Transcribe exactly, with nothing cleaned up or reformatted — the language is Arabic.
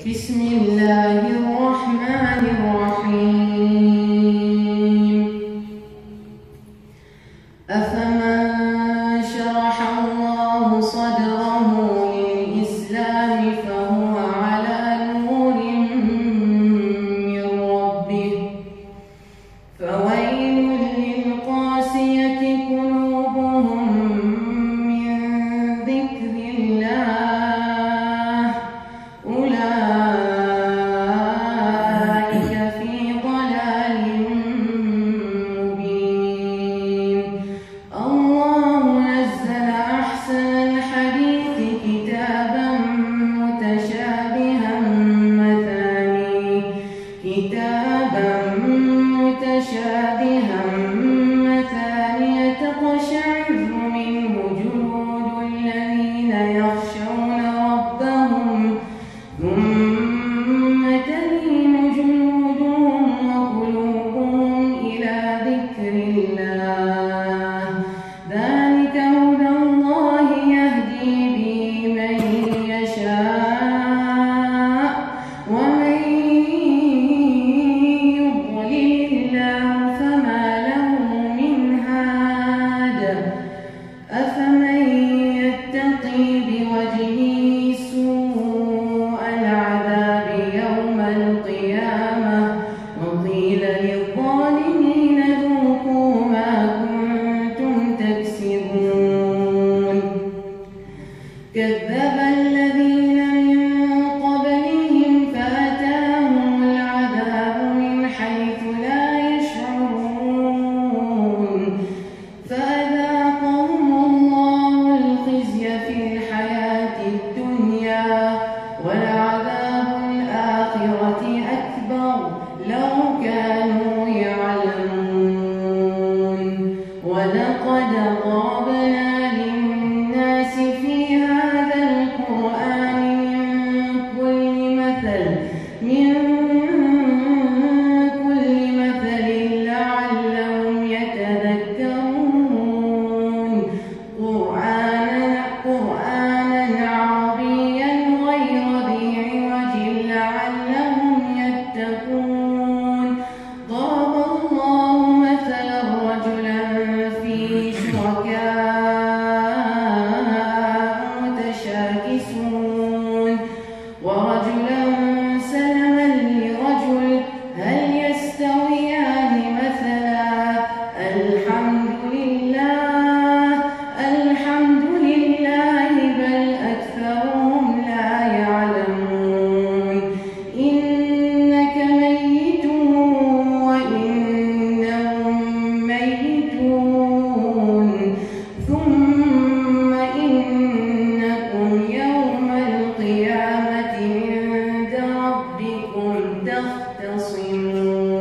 بسم الله الرحمن الرحيم أفمن شرح الله صدره للإسلام فهو على نور من ربه فويل للقاسية قلوبهم من ذكر الله أولئك في ضلال مبين. الله نزل أحسن الحديث كتابا متشابها مثاني كتابا متشابها مثانية تقشعر منه جلود الذين يخشون ربهم ثم تلين جلودهم وقلوبهم إلى ذكر الله ذلك هدى الله يهدي به من يشاء ومن يضلل الله فما له من هاد أفمن يتقي بوجهه سوء العذاب يوم القيامة وقيل للظالمين ذوقوا ما كنتم تكسبون. كذب الذين من قبلهم فأتاهم العذاب من حيث لا يشعرون فأذاقهم الله الخزي في الحياة الدنيا ولعذاب الآخرة أكبر لو كانوا يعلمون. ولقد ضربنا للناس في هذا القرآن من كل مثل من كل مثل لعلهم يتذكرون قرآنا قرآنا عربيا غير ذي عوج لعلهم يتقون. ضرب الله مثلا رجلا فيه شركاء متشاكسون ورجلا سلما لرجل هل يستويان مثلا الحمد لله الحمد لله بل أكثرهم لا يعلمون. إنك ميت وإنهم ميتون ثم إنكم يوم القيامة عند ربكم تختصمون.